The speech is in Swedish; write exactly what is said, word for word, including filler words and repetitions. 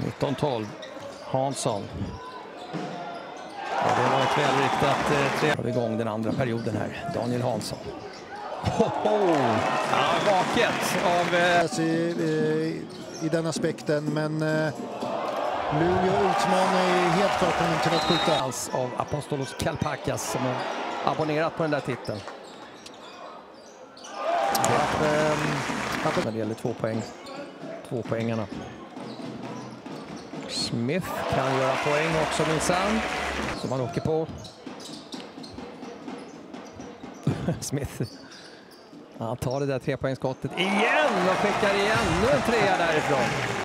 nitton tolv. Hansson. Ja, det var ett välriktat eh, tre. Har vi igång den andra perioden här. Daniel Hansson. Hoho! Ja, vaket av... Eh... I, i, I den aspekten, men eh, Luleå utmanar är helt klart honom till att skjuta. Av Apostolos Kalpakas som har abonnerat på den där titeln. Att, eh, när det gäller två poäng. Två poängarna. Smith kan göra poäng också minsann. Som han åker på. Smith. Han tar det där trepoängsskottet igen och skickar igen. Nu en trea därifrån.